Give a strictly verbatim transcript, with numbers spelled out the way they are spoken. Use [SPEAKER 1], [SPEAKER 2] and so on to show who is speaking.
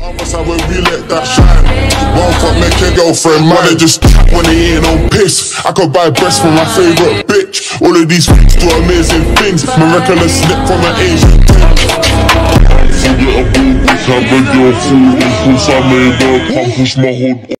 [SPEAKER 1] That's how when we let that shine. One fuck make your girlfriend mine. They just when they ain't on piss. I could buy breasts for my favourite bitch. All of these f***s do amazing things. Miraculous slip from an Asian thing. Forget a ball, bitch, I beg your food. Push I made her, can't push my hood.